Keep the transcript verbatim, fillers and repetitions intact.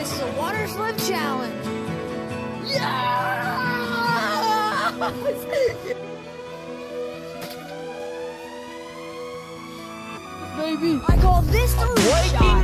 This is a water slip challenge. Yeah! Baby, I call this the roof shot.